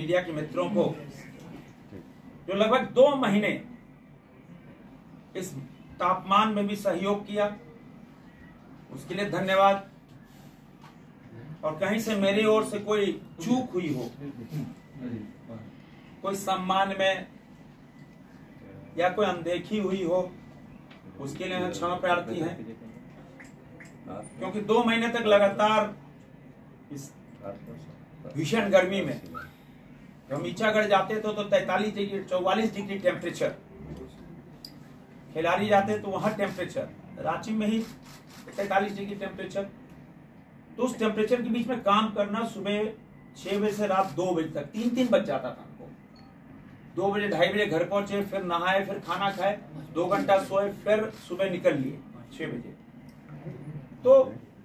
Media के मित्रों को जो लगभग 2 महीने इस तापमान में भी सहयोग किया, उसके लिए धन्यवाद। और कहीं से मेरी ओर से कोई चूक हुई हो, कोई सम्मान में या कोई अनदेखी हुई हो, उसके लिए क्षमा प्रार्थी हैं। क्योंकि 2 महीने तक लगातार इस भीषण गर्मी में जब हम ईचागढ़ जाते थे तो 43 डिग्री 44 डिग्री टेम्परेचर, खिलाड़ी जाते तो वहां टेम्परेचर, रांची में ही 43 डिग्री टेम्परेचर। तो उस टेम्परेचर के बीच में काम करना, सुबह 6 बजे से रात 2 बजे तक 3 बज जाता था हमको। 2 बजे 2:30 बजे घर पहुंचे, फिर नहाए, फिर खाना खाए, 2 घंटा सोए, फिर सुबह निकल लिए 6 बजे। तो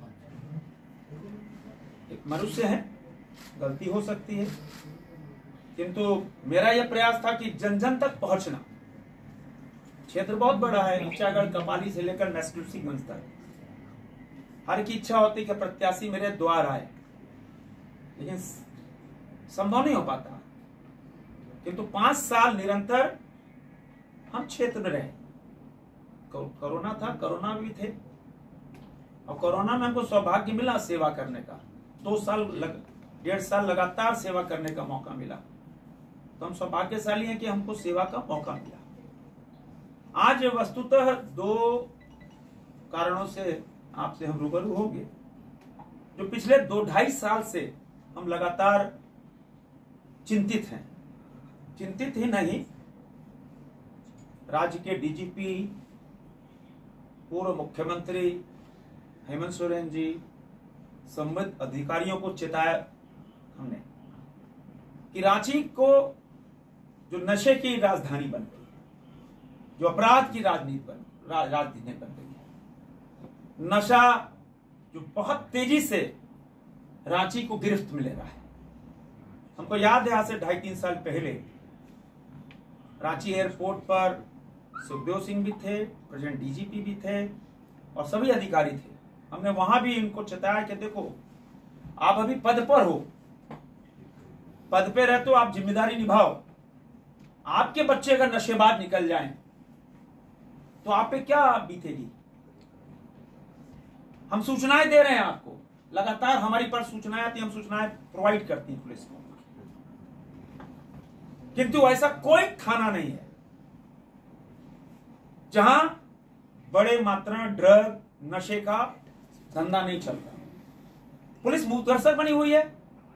एक मनुष्य है, गलती हो सकती है, किंतु मेरा यह प्रयास था कि जन जन तक पहुंचना। क्षेत्र बहुत बड़ा है, ईचागढ़ कपाली से लेकर मैस्टूसीगंज तक। हर की इच्छा होती कि प्रत्याशी मेरे द्वार आए, लेकिन संभव नहीं हो पाता। किंतु 5 साल निरंतर हम क्षेत्र में रहे। कोरोना था, कोरोना भी थे, और कोरोना में हमको सौभाग्य मिला सेवा करने का। 1.5 साल लगातार सेवा करने का मौका मिला। तो हम सौभाग्यशाली हैं कि हमको सेवा का मौका मिला। आज वस्तुतः 2 कारणों से आपसे हम रूबरू होंगे। जो पिछले 2-2.5 साल से हम लगातार चिंतित हैं। चिंतित ही नहीं, राज्य के डीजीपी, पूर्व मुख्यमंत्री हेमंत सोरेन जी, संबंधित अधिकारियों को चेताया हमने कि रांची को जो नशे की राजधानी बन गई, जो अपराध की राजधानी बन गई है, नशा जो बहुत तेजी से रांची को गिरफ्त में ले रहा है। हमको याद है, आज से 2.5-3 साल पहले रांची एयरपोर्ट पर सुखदेव सिंह भी थे, प्रेजेंट डीजीपी भी थे, और सभी अधिकारी थे। हमने वहां भी इनको चेताया कि देखो, आप अभी पद पर हो, पद पे रहे तो आप जिम्मेदारी निभाओ। आपके बच्चे अगर नशेबाज निकल जाएं तो आप पे क्या बीतेगी। हम सूचनाएं दे रहे हैं आपको, लगातार हमारी पर सूचनाएं आती, हम सूचनाएं प्रोवाइड करती हैं पुलिस को, किंतु ऐसा कोई थाना नहीं है जहां बड़े मात्रा में ड्रग, नशे का धंधा नहीं चलता। पुलिस मुतहरसर बनी हुई है।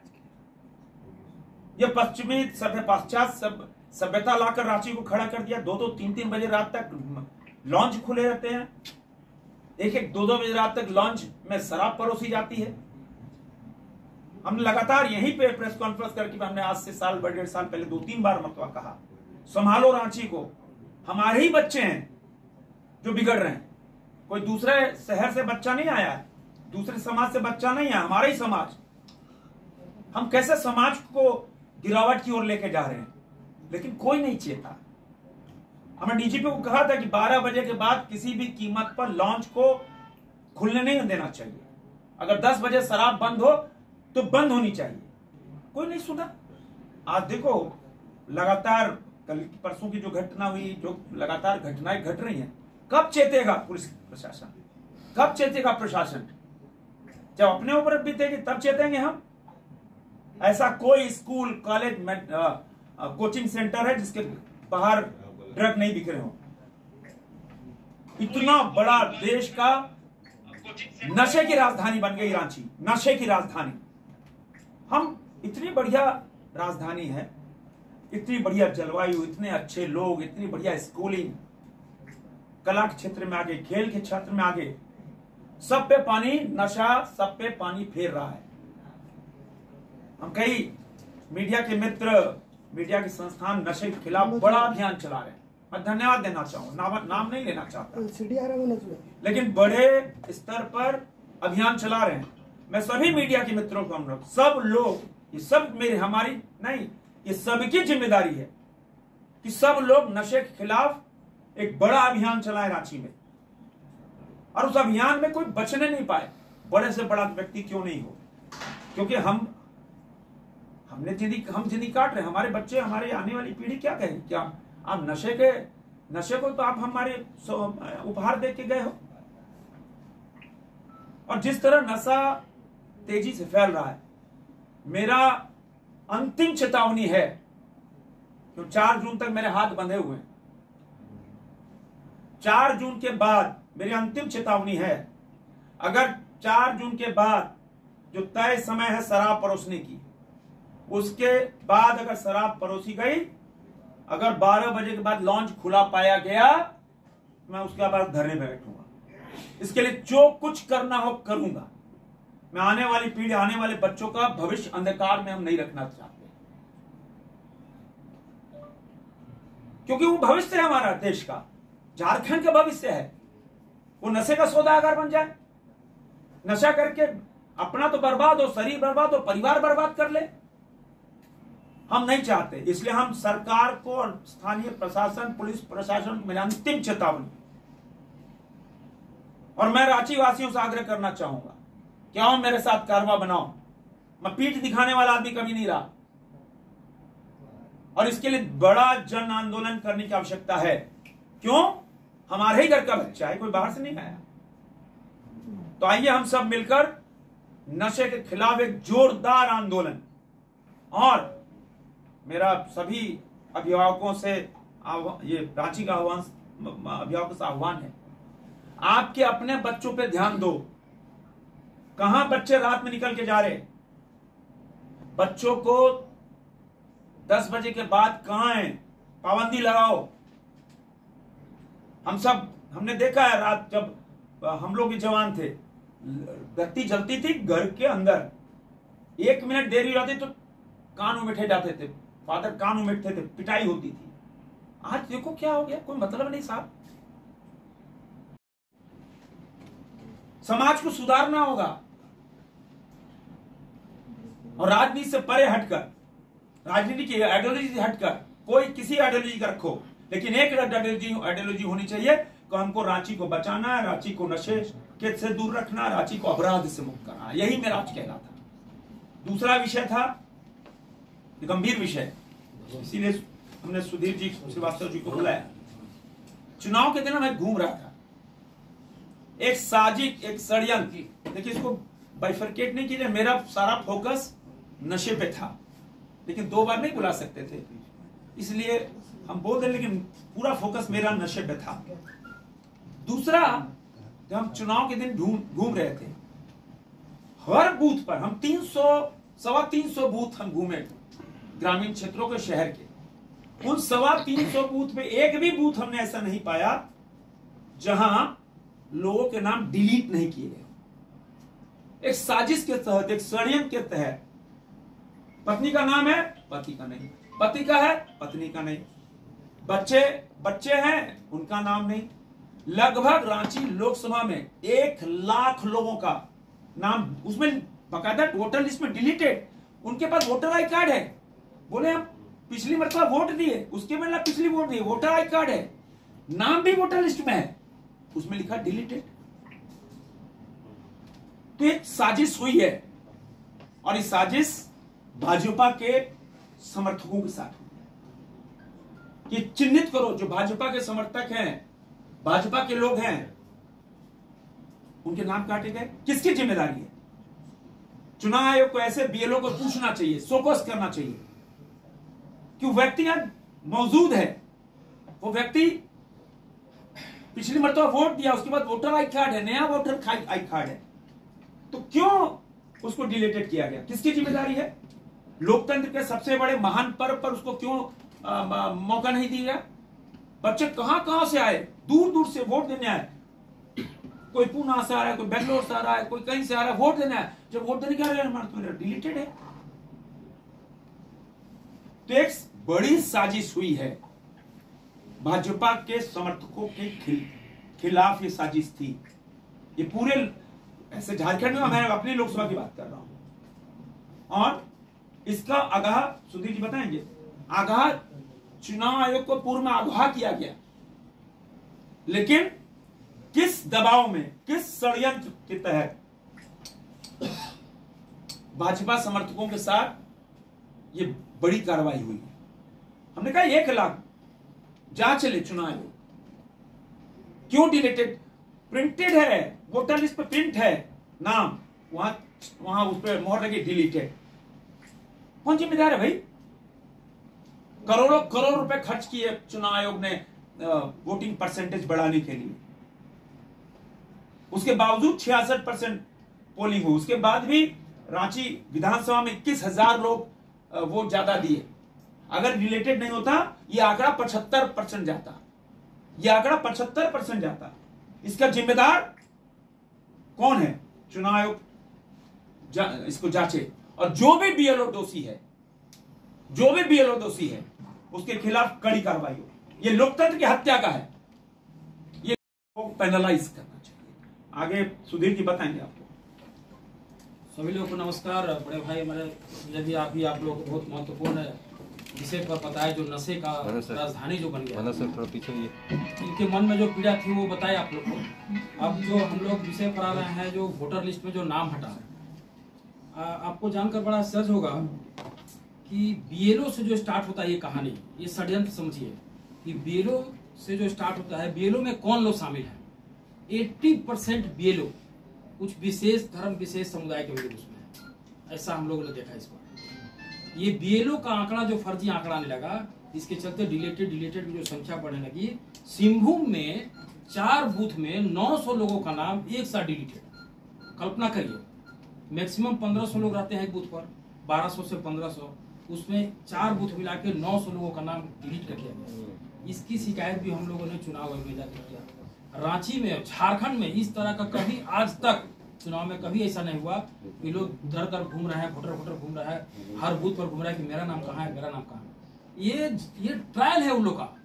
यह पश्चिमी पाश्चात सभ्यता लाकर रांची को खड़ा कर दिया। 2-2, 3-3 बजे रात तक लॉन्च खुले रहते हैं। 1-1, 2-2 बजे रात तक लॉन्च में शराब परोसी जाती है। हमने लगातार यहीं पे प्रेस कॉन्फ्रेंस करके हमने आज से 1.5 साल पहले 2-3 बार मतलब कहा, संभालो रांची को, हमारे ही बच्चे हैं जो बिगड़ रहे हैं। कोई दूसरे शहर से बच्चा नहीं आया, दूसरे समाज से बच्चा नहीं आया, हमारा ही समाज। हम कैसे समाज को गिरावट की ओर लेके जा रहे हैं, लेकिन कोई नहीं चेता। हमने डीजीपी को कहा था कि 12 बजे के बाद किसी भी कीमत पर लॉन्च को खुलने नहीं देना चाहिए। अगर 10 बजे शराब बंद हो तो बंद होनी चाहिए। कोई नहीं सुना। आज देखो, लगातार कल परसों की जो घटना हुई, जो लगातार घटनाएं घट रही हैं, कब चेतेगा पुलिस प्रशासन, कब चेतेगा प्रशासन? जब अपने ऊपर बीतेगी तब चेतेंगे हम। ऐसा कोई स्कूल, कॉलेज, कोचिंग सेंटर है जिसके बाहर ड्रग नहीं बिक रहे हो? इतना बड़ा देश का नशे की राजधानी बन गई रांची, नशे की राजधानी। हम इतनी बढ़िया राजधानी है, इतनी बढ़िया जलवायु, इतने अच्छे लोग, इतनी बढ़िया स्कूलिंग, कला के क्षेत्र में आगे, खेल के क्षेत्र में आगे, सब पे पानी, नशा सब पे पानी फेर रहा है। हम कई मीडिया के मित्र, मीडिया के संस्थान नशे के खिलाफ बड़ा अभियान चला रहे हैं। मैं धन्यवाद देना चाहूंगा, नाम नहीं लेना चाहता, लेकिन बड़े स्तर पर अभियान चला रहे हैं। मैं सभी मीडिया के मित्रों को, हम लोग सब लोग, ये सब मेरी हमारी नहीं, ये सबकी जिम्मेदारी है कि सब लोग नशे के खिलाफ एक बड़ा अभियान चलाए रांची में। और उस अभियान में कोई बचने नहीं पाए, बड़े से बड़ा व्यक्ति क्यों नहीं हो, क्योंकि हम जिंदगी काट रहे हैं। हमारे बच्चे, हमारे आने वाली पीढ़ी क्या कहेगी? क्या आप नशे को तो आप हमारे उपहार दे के गए हो। और जिस तरह नशा तेजी से फैल रहा है, मेरा अंतिम चेतावनी है, तो 4 जून तक मेरे हाथ बंधे हुए हैं। 4 जून के बाद मेरी अंतिम चेतावनी है, अगर 4 जून के बाद जो तय समय है शराब परोसने की, उसके बाद अगर शराब परोसी गई, अगर 12 बजे के बाद लॉन्च खुला पाया गया, मैं उसके बाद धरने में बैठूंगा। इसके लिए जो कुछ करना हो करूंगा। मैं आने वाली पीढ़ी, आने वाले बच्चों का भविष्य अंधकार में हम नहीं रखना चाहते, क्योंकि वो भविष्य है हमारा देश का, झारखंड का भविष्य है। वो नशे का सौदागर बन जाए, नशा करके अपना तो बर्बाद हो, शरीर बर्बाद हो, परिवार बर्बाद कर ले। हम नहीं चाहते। इसलिए हम सरकार को और स्थानीय प्रशासन, पुलिस प्रशासन को मेरी अंतिम चेतावनी, और मैं रांची वासियों से आग्रह करना चाहूंगा कि आओ मेरे साथ कारवा बनाओ। मैं पीठ दिखाने वाला आदमी कभी नहीं रहा, और इसके लिए बड़ा जन आंदोलन करने की आवश्यकता है। क्यों? हमारे ही घर का बच्चा है, कोई बाहर से नहीं आया। तो आइए हम सब मिलकर नशे के खिलाफ एक जोरदार आंदोलन, और मेरा सभी अभिभावकों से ये रांची का अभिभावकों से आह्वान है, आपके अपने बच्चों पे ध्यान दो। कहां बच्चे रात में निकल के जा रहे? बच्चों को 10 बजे के बाद कहां है, पाबंदी लगाओ। हमने देखा है, रात जब हम लोग भी जवान थे, बत्ती जलती थी घर के अंदर, 1 मिनट देरी हो जाती तो कान उमेटे जाते थे, फादर कान उमेटते थे, पिटाई होती थी। आज देखो क्या हो गया, कोई मतलब नहीं साहब। समाज को सुधारना होगा, और राजनीति से परे हटकर, राजनीति की आइडियोलॉजी से हटकर, कोई किसी आइडियोलॉजी का रखो, लेकिन एक आइडियोलॉजी होनी चाहिए कि हमको रांची को बचाना है, रांची को नशे के से दूर रखना, रांची को अपराध से मुक्त करना। यही मेरा आज कहना था। दूसरा विषय था गंभीर विषय, इसीलिए हमने सुधीर जी श्रीवास्तव जी को बुलाया। चुनाव के दिन मैं घूम रहा था, एक साजिश, एक षड्यंत्र, देखिए इसको बाइफरकेट नहीं कीजिए, मेरा सारा फोकस नशे पे था, लेकिन 2 बार नहीं बुला सकते थे, इसलिए हम बोल रहे, लेकिन पूरा फोकस मेरा नशे पे था। दूसरा, जब हम चुनाव के दिन घूम रहे थे, हर बूथ पर हम 300-325 बूथ हम घूमे, ग्रामीण क्षेत्रों के, शहर के। उन 325 बूथ में एक भी बूथ हमने ऐसा नहीं पाया जहां लोगों के नाम डिलीट नहीं किए गए। एक साजिश के तहत, एक षड्यंत्र के तहत, पत्नी का नाम है, पति का नहीं, पति का है, पत्नी का नहीं, बच्चे हैं, उनका नाम नहीं। लगभग रांची लोकसभा में 1 लाख लोगों का नाम उसमें बकायदा वोटर लिस्ट में डिलीटेड। उनके पास वोटर आई कार्ड है, बोले हम पिछली मरतबा वोट दिए, उसके मतलब पिछली वोट दिए, वोटर आई कार्ड है, नाम भी वोटर लिस्ट में है, उसमें लिखा डिलीटेड। तो एक साजिश हुई है, और इस साजिश भाजपा के समर्थकों के साथ हुई है। कि चिन्हित करो, जो भाजपा के समर्थक हैं, भाजपा के लोग हैं, उनके नाम काटे गए। किसकी जिम्मेदारी है? चुनाव आयोग को ऐसे बीएलओ को पूछना चाहिए, शोकस करना चाहिए कि व्यक्ति यहां मौजूद है, वो व्यक्ति पिछली मरतबा वोट दिया, उसके बाद वोटर आई कार्ड है, नया वोटर आई कार्ड है, तो क्यों उसको डिलीटेड किया गया? किसकी जिम्मेदारी है? लोकतंत्र के सबसे बड़े महान पर्व पर उसको क्यों मौका नहीं दिया गया? बच्चे कहां से आए, दूर दूर से वोट देने आए, कोई पूना से आ रहा है, कोई बेंगलोर से आ रहा है, कोई कहीं से आ रहा है, वोट देने आए। जब वोट देने क्या हमारा डिलीटेड है। तो एक बड़ी साजिश हुई है, भाजपा के समर्थकों के खिलाफ ये साजिश थी। ये पूरे ऐसे झारखंड में, मैं अपनी लोकसभा की बात कर रहा हूं, और इसका आगाह सुधीर जी बताएंगे। आगाह चुनाव आयोग को पूर्व में आगाह किया गया, लेकिन किस दबाव में, किस षड्यंत्र के तहत भाजपा समर्थकों के साथ ये बड़ी कार्रवाई हुई है। हमने कहा 1 लाख जांच ले चुनाव आयोग, क्यों डिलीटेड? प्रिंटेड है, वोटर लिस्ट पे प्रिंट है नाम, वहां उस पर मोहर लगी डिलीटेड। कौन जिम्मेदार है भाई? करोड़ों करोड़ रुपए खर्च किए चुनाव आयोग ने वोटिंग परसेंटेज बढ़ाने के लिए, उसके बावजूद 66% पोलिंग हुई। उसके बाद भी रांची विधानसभा में 21,000 लोग वोट ज्यादा दिए। अगर रिलेटेड नहीं होता ये आंकड़ा 75% जाता, ये आंकड़ा 75% जाता। इसका जिम्मेदार कौन है? चुनाव आयोग इसको जांचे, और जो भी बीएलओ दोषी है, जो भी बीएलओ दोषी है उसके खिलाफ कड़ी कार्रवाई हो। ये लोकतंत्र की हत्या का है, ये पेनलाइज करना चाहिए। आगे सुधीर जी बताएंगे आपको। सभी लोगों को नमस्कार। बड़े भाई हमारे यदि आप लोग को बहुत महत्वपूर्ण विषय पर पता है, जो नशे का राजधानी जो बन गया, थोड़ा पीछे इनके मन में जो पीड़ा थी वो बताए आप लोग को। अब जो हम लोग विषय पर आ रहे हैं, जो वोटर लिस्ट में जो नाम हटा है, आपको जानकर बड़ा आश्चर्य होगा कि बीएलओ से जो स्टार्ट होता है ये कहानी, ये षड्यंत्र समझिए कि बीएलओ से जो स्टार्ट होता है, बीएलओ में कौन लोग शामिल हैं? 80% बीएलओ कुछ विशेष धर्म, विशेष समुदाय के लोग उसमें है। ऐसा हम लोगों ने देखा इस बार। ये बीएलओ का आंकड़ा जो फर्जी आंकड़ा आने लगा, इसके चलते डिलीटेड की जो संख्या बढ़ने लगी। सिंहभूम में 4 बूथ में 900 लोगों का नाम एक साथ डिलीटेड। कल्पना करिए, मैक्सिमम 1500 लोग रहते हैं एक बूथ पर, 1200 से 1500, उसमें 4 बूथ मिला के 900 लोगों का नाम डिलीट कर दिया गया। इसकी शिकायत भी हम लोगों ने चुनाव आयोग में जाकर किया। रांची में, झारखंड में इस तरह का कभी आज तक चुनाव में कभी ऐसा नहीं हुआ कि लोग दर दर घूम रहे हैं, वोटर घूम रहा है, हर बूथ पर घूम रहा है कि मेरा नाम कहाँ है, मेरा नाम कहाँ है। ये ट्रायल है उन लोग का।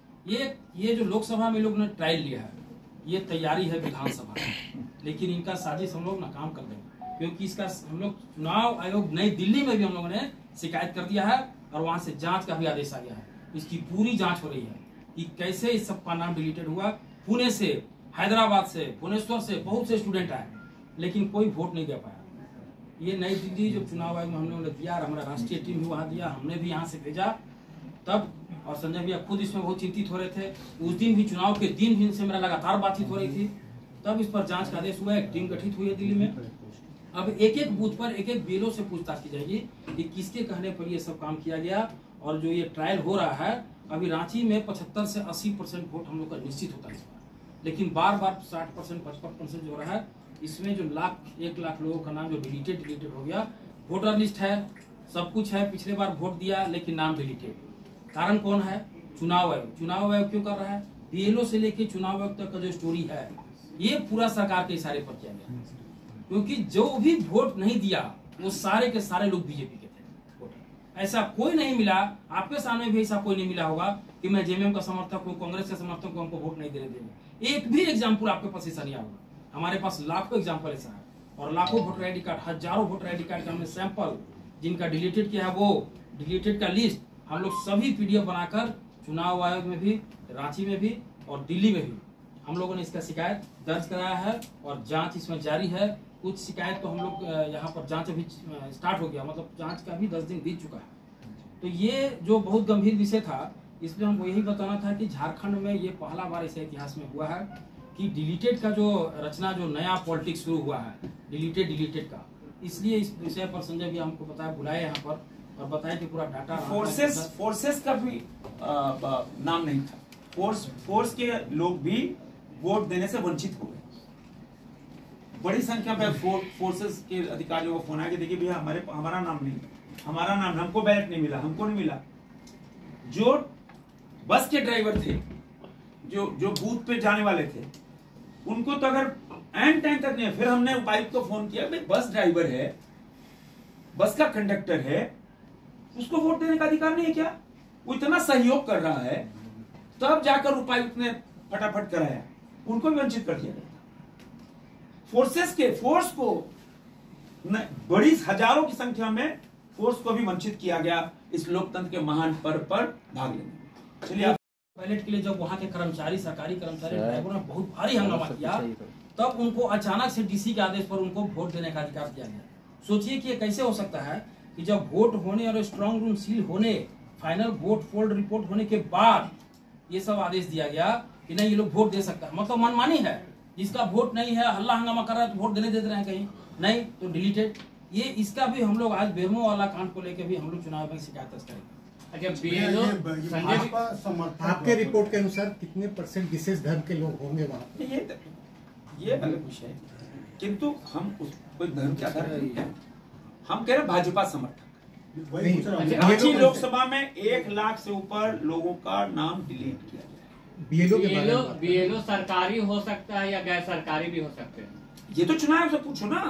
ये जो लोकसभा में लोग ने ट्रायल लिया है, ये तैयारी है विधानसभा, लेकिन इनका साजिश हम लोग नाकाम कर देंगे। क्योंकि इसका हम लोग चुनाव आयोग नई दिल्ली में भी हम लोगों ने शिकायत कर दिया है, और वहां से जांच का भी आदेश आ गया है। इसकी पूरी जांच हो रही है कि कैसे इस सबका नाम डिलीटेड हुआ। पुणे से, हैदराबाद से, भुवनेश्वर से बहुत से स्टूडेंट आए, लेकिन कोई वोट नहीं दे पाया। ये नई दिल्ली जो चुनाव आयोग में हम लोगों ने दिया, और हमारा राष्ट्रीय टीम भी वहां दिया, हमने भी यहाँ से भेजा तब। और संजय भैया खुद इसमें बहुत चिंतित हो रहे थे। उस दिन भी, चुनाव के दिन भी इनसे मेरा लगातार बातचीत हो रही थी। तब इस पर जांच का आदेश हुआ, एक टीम गठित हुई है दिल्ली में। अब एक बूथ पर एक बीएलओ से पूछताछ की जाएगी कि किसके कहने पर ये सब काम किया गया। और जो ये ट्रायल हो रहा है, अभी रांची में 75 से 80% वोट हम लोग का निश्चित होता है इस बार, लेकिन बार 60%, 55% जो हो रहा है, इसमें जो 1 लाख लोगों का नाम जो डिलीटेड हो गया। वोटर लिस्ट है, सब कुछ है, पिछले बार वोट दिया लेकिन नाम डिलीटेड। कारण कौन है? चुनाव आयोग। चुनाव आयोग क्यों कर रहा है? बीएलओ से लेके चुनाव आयोग तक का जो स्टोरी है, ये पूरा सरकार के इशारे पर किया गया। क्योंकि जो भी वोट नहीं दिया वो सारे के सारे लोग बीजेपी के थे। ऐसा कोई नहीं मिला, आपके सामने भी ऐसा कोई नहीं मिला होगा कि मैं जेएमएम का समर्थक हूँ, कांग्रेस का समर्थक हूँ, हमको वोट नहीं देने देंगे। एक भी एग्जाम्पल आपके पास ऐसा नहीं होगा। हमारे पास लाखों एग्जाम्पल ऐसा है, और लाखों वोटर आईडी कार्ड, हजारों वोटर आईडी कार्ड का हमने सैंपल, जिनका डिलीटेड किया है वो डिलीटेड का लिस्ट हम लोग सभी पीडीएफ बनाकर चुनाव आयोग में भी, रांची में भी और दिल्ली में भी हम लोगों ने इसका शिकायत दर्ज कराया है, और जांच इसमें जारी है। कुछ शिकायत तो हम लोग यहाँ पर जांच अभी स्टार्ट हो गया, मतलब जांच का भी 10 दिन बीत चुका है। तो ये जो बहुत गंभीर विषय था, इसमें हमको यही बताना था कि झारखंड में ये पहला बार ऐसे इतिहास में हुआ है कि डिलीटेड का जो रचना, जो नया पॉलिटिक्स शुरू हुआ है डिलीटेड का। इसलिए इस विषय पर संजय भी हमको बताया, बुलाए यहाँ पर और बताया कि पूरा डाटा। फोर्सेस का भी नाम नहीं था। फोर्स के लोग भी वोट देने से वंचित हो गए। बड़ी संख्या में फोर्सेस के अधिकारियों को फोन आया कि देखिए भैया हमारा नाम नहीं, हमारा नाम, हमको बैलेट नहीं मिला, हमको नहीं मिला। जो बस के ड्राइवर थे, जो बूथ पे जाने वाले थे, उनको तो अगर एंड टाइम तक नहीं। फिर हमने उपायुक्त को फोन किया, भाई बस ड्राइवर है, बस का कंडक्टर है, उसको वोट देने का अधिकार नहीं है क्या? वो इतना सहयोग कर रहा है, तब जाकर उपायुक्त ने फटाफट कराया, उनको भी वंचित कर दिया गया। फोर्स को बड़ी हजारों की संख्या में फोर्स को भी वंचित किया गया इस लोकतंत्र के महान पर्व पर भाग लेने। चलिए, पायलट के लिए जब वहां के कर्मचारी, सरकारी कर्मचारी, ड्राइवरों ने बहुत भारी हंगामा किया, तब उनको अचानक से डीसी के आदेश पर उनको वोट देने का अधिकार दिया गया। सोचिए कि ये कैसे हो सकता है कि जब वोट होने और स्ट्रांग रूम सील होने, फाइनल वोट फोल्ड रिपोर्ट होने के बाद ये सब आदेश दिया गया कि नहीं ये लोग वोट दे सकता है। मतलब मनमानी है, जिसका वोट नहीं है हल्ला हंगामा कर रहा है तो वोट देने दे रहे हैं, कहीं नहीं तो डिलीटेड। ये इसका भी हम लोग आज बेरमो वाला कांड को लेकर भी हम लोग चुनाव में शिकायत करेंगे। अच्छा, आपके रिपोर्ट के अनुसार कितने % विशेष धर्म के लोग होंगे वहाँ? ये अलग विषय है, किंतु हम कोई धर्म के आधार नहीं है, हम कह रहे भाजपा समर्थक। रांची लोकसभा में 1 लाख से ऊपर लोगों का नाम डिलीट किया गया। बीएलओ सरकारी हो सकता है या गैर सरकारी भी हो सकते हैं, ये तो चुनाव से पूछो ना।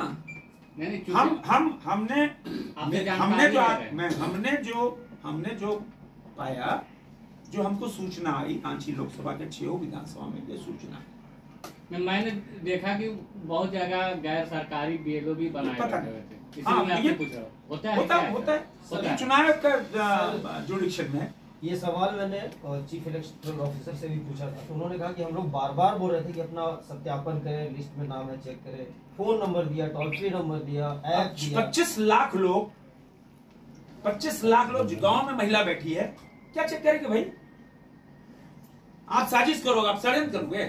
हमने जो पाया, जो हमको सूचना आई रांची लोकसभा के 6 विधानसभा में ये सूचना, मैंने देखा कि बहुत जगह गैर सरकारी बीएलओ भी बनाए गए थे। होता है चुनाव का जुडिक्शन में। ये सवाल मैंने चीफ इलेक्टोरल ऑफिसर से भी पूछा था, तो उन्होंने कहा कि हम लोग बार बार बोल रहे थे कि अपना सत्यापन करें, लिस्ट में नाम है चेक करें, फोन नंबर दिया, टोल फ्री नंबर दिया, ऐप दिया। 25 लाख लोग गांव में महिला बैठी है, क्या चेक करेंगे भाई? आप साजिश करोगे, आप षड्यंत्र करोगे,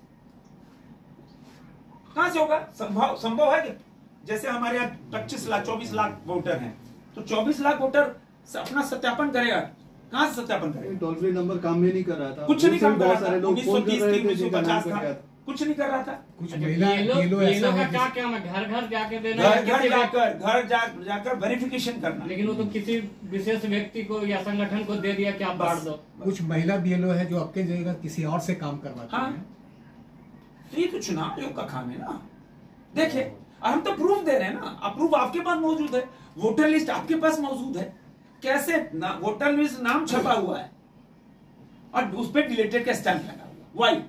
कहां से होगा? संभव है कि जैसे हमारे यहाँ 25 लाख 24 लाख वोटर हैं, तो 24 लाख वोटर अपना सत्यापन करेगा, कहां से सत्यापन करेगा? टोल फ्री नंबर काम भी नहीं कर रहा था, कुछ नहीं काम कर रहा था, 1930 1950 था, कुछ नहीं कर रहा था। कुछ बीएलओ का क्या काम है? घर घर जाके देना, घर जाकर वेरिफिकेशन करना। लेकिन वो तो किसी विशेष व्यक्ति को या संगठन को दे दिया कि आप बांट दो। कुछ महिला बीएलओ है जो आपके जगह किसी और से काम करवाते हैं। ये तो चुनाव आयोग का काम है ना। देखिए हम तो प्रूफ दे रहे हैं ना, प्रूफ आपके पास मौजूद है, वोटर लिस्ट आपके पास मौजूद है, कैसे वोटर लिस्ट नाम छपा हुआ है और उस पर डिलीटेड का स्टैंप लगा हुआ, वाई।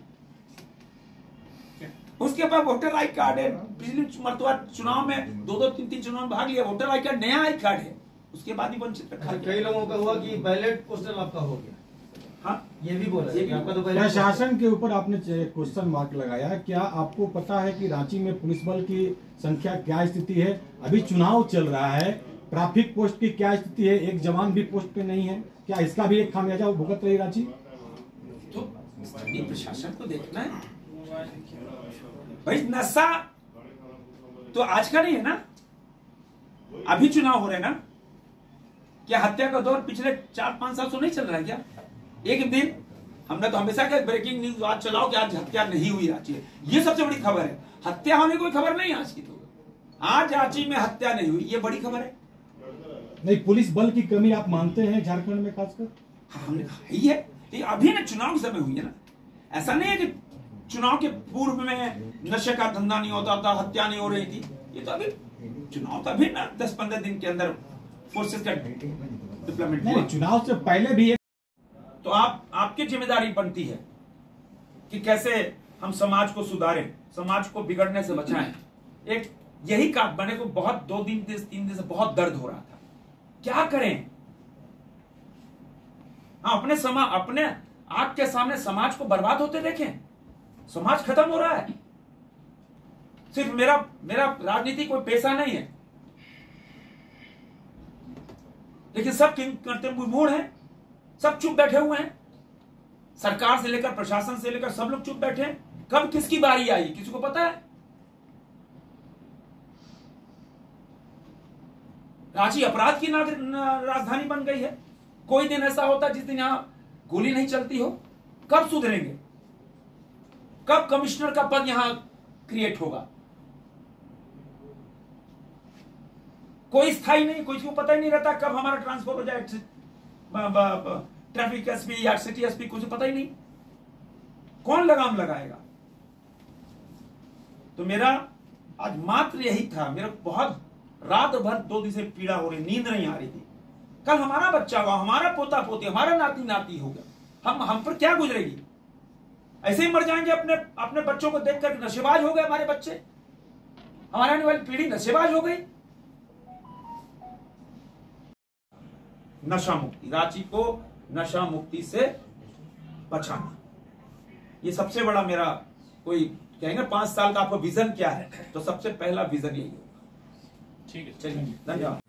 उसके बाद वोटर आई कार्ड है, पिछली मरतबा चुनाव में 2-2, 3-3 चुनाव में भाग लिया, वोटर आई कार्ड नया आई कार्ड है, उसके बाद ही वंचित रखा। कई लोगों का हुआ कि बैलेट पोस्टल आपका हो गया। हाँ, ये भी बोला कि आपका तो प्रशासन के ऊपर आपने क्वेश्चन मार्क लगाया। क्या आपको पता है कि रांची में पुलिस बल की संख्या क्या स्थिति है? अभी चुनाव चल रहा है, ट्रैफिक पोस्ट की क्या स्थिति है? एक जवान भी पोस्ट पे नहीं है। क्या इसका भी एक खामियाजा भुगत रही रांची? तो स्थानीय प्रशासन को देखना है भाई। नशा तो आज का नहीं है ना, अभी चुनाव हो रहे हैं ना। क्या हत्या का दौर पिछले 4-5 साल से नहीं चल रहा है क्या? एक दिन हमने तो हमेशा क्या ब्रेकिंग न्यूज आज चलाओ कि आज हत्या नहीं हुई रांची है, ये सबसे बड़ी खबर है। हत्या होने की कोई खबर नहीं आज की, तो आज रांची में हत्या नहीं हुई, ये बड़ी खबर है। नहीं, पुलिस बल की कमी आप मानते हैं झारखंड में खासकर? हाँ, हमने कहा ही है, अभी ना चुनाव के समय हुई है ना। ऐसा नहीं है कि चुनाव के पूर्व में नशे का धंधा नहीं होता था, हत्या नहीं हो रही थी। ये तो अभी चुनाव का भी ना 10-15 दिन के अंदर फोर्सेस का डिप्लॉयमेंट हुआ। चुनाव से पहले भी तो आपकी जिम्मेदारी बनती है कि कैसे हम समाज को सुधारें, समाज को बिगड़ने से बचाएं। एक यही काम बने को बहुत 2-3 दिन से बहुत दर्द हो रहा था। क्या करें? हाँ, अपने आंख के सामने समाज को बर्बाद होते देखें। समाज खत्म हो रहा है। सिर्फ मेरा राजनीति कोई पेशा नहीं है, लेकिन सब करते मूड हैं, सब चुप बैठे हुए हैं। सरकार से लेकर प्रशासन से लेकर सब लोग चुप बैठे हैं। कब किसकी बारी आई किसी को पता है? रांची अपराध की राजधानी बन गई है। कोई दिन ऐसा होता जिस दिन यहां गोली नहीं चलती हो। कब सुधरेंगे? कब कमिश्नर का पद यहां क्रिएट होगा? कोई स्थायी नहीं, कोई को पता ही नहीं रहता कब हमारा ट्रांसफर हो जाए। ट्रैफिक एसपी या सिटी एसपी, कुछ पता ही नहीं। कौन लगाम लगाएगा? तो मेरा आज मात्र यही था। मेरा बहुत रात भर 2 दिन से पीड़ा हो रही, नींद नहीं आ रही थी। कल हमारा बच्चा हुआ, हमारा पोता पोती, हमारा नाती नाती होगा, हम पर क्या गुजरेगी? ऐसे ही मर जाएंगे अपने बच्चों को देखकर। नशेबाज हो गए हमारे बच्चे, हमारे आने वाली पीढ़ी नशेबाज हो गई। नशा मुक्ति, रांची को नशा मुक्ति से बचाना, ये सबसे बड़ा मेरा कोई कहेंगे 5 साल का आपका विजन क्या है, तो सबसे पहला विजन यही होगा। ठीक है, चलिए, धन्यवाद।